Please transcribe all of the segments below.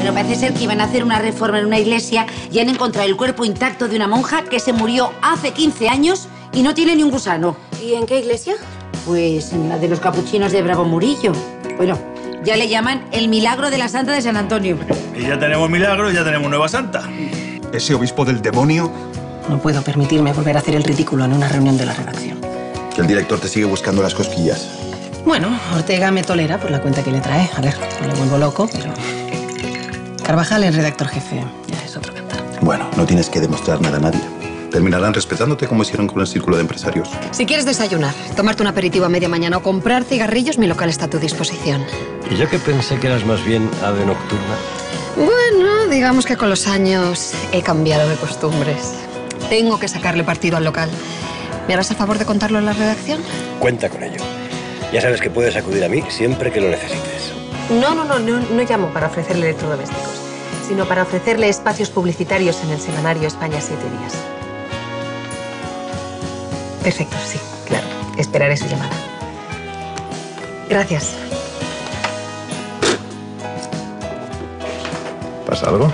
Pero parece ser que iban a hacer una reforma en una iglesia y han encontrado el cuerpo intacto de una monja que se murió hace 15 años y no tiene ni un gusano. ¿Y en qué iglesia? Pues en la de los capuchinos de Bravo Murillo. Bueno, ya le llaman el milagro de la Santa de San Antonio. Y ya tenemos milagro y ya tenemos nueva santa. Ese obispo del demonio. No puedo permitirme volver a hacer el ridículo en una reunión de la redacción. Que el director te sigue buscando las cosquillas. Bueno, Ortega me tolera por la cuenta que le trae. A ver, no le vuelvo loco, pero... Carvajal, el redactor jefe, ya es otro cantar. Bueno, no tienes que demostrar nada a nadie. Terminarán respetándote como hicieron con el círculo de empresarios. Si quieres desayunar, tomarte un aperitivo a media mañana o comprar cigarrillos, mi local está a tu disposición. Y yo que pensé que eras más bien ave nocturna. Bueno, digamos que con los años he cambiado de costumbres. Tengo que sacarle partido al local. ¿Me harás el favor de contarlo en la redacción? Cuenta con ello. Ya sabes que puedes acudir a mí siempre que lo necesites. No llamo para ofrecerle electrodomésticos, sino para ofrecerle espacios publicitarios en el semanario España 7 días. Perfecto, sí, claro. Esperaré su llamada. Gracias. ¿Pasa algo?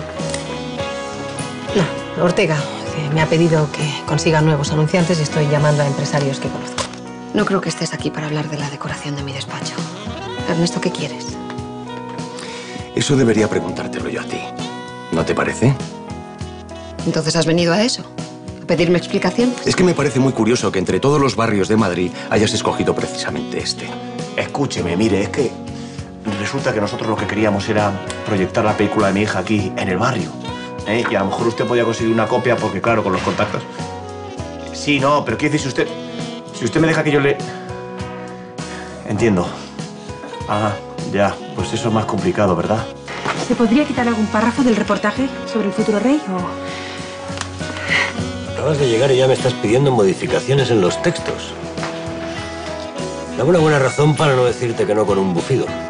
No, Ortega, que me ha pedido que consiga nuevos anunciantes y estoy llamando a empresarios que conozco. No creo que estés aquí para hablar de la decoración de mi despacho. Ernesto, ¿qué quieres? Eso debería preguntártelo yo a ti. ¿No te parece? Entonces has venido a eso, a pedirme explicaciones. Es que me parece muy curioso que entre todos los barrios de Madrid hayas escogido precisamente este. Escúcheme, mire, es que resulta que nosotros lo que queríamos era proyectar la película de mi hija aquí, en el barrio. Y a lo mejor usted podía conseguir una copia porque, claro, con los contactos... Sí, no, pero ¿qué dice si usted...? Si usted me deja que yo le... Entiendo. Ah, ya, pues eso es más complicado, ¿verdad? ¿Se podría quitar algún párrafo del reportaje sobre el futuro rey o...? Acabas de llegar y ya me estás pidiendo modificaciones en los textos. Dame una buena razón para no decirte que no con un bufido.